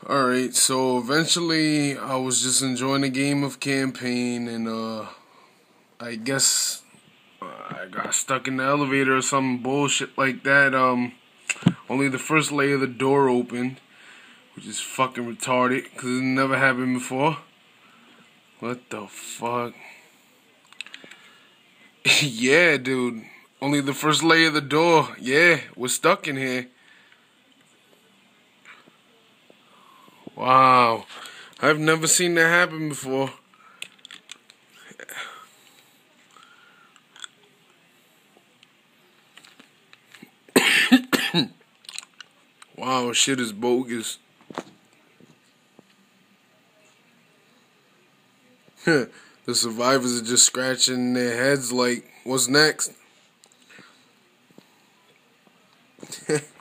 Alright, so eventually I was just enjoying a game of campaign and I guess I got stuck in the elevator or some bullshit like that. Only the first layer of the door opened, which is fucking retarded because it never happened before. What the fuck? Yeah, dude. Only the first layer of the door. Yeah, we're stuck in here. Wow. I've never seen that happen before. Wow, shit is bogus. The survivors are just scratching their heads like, what's next?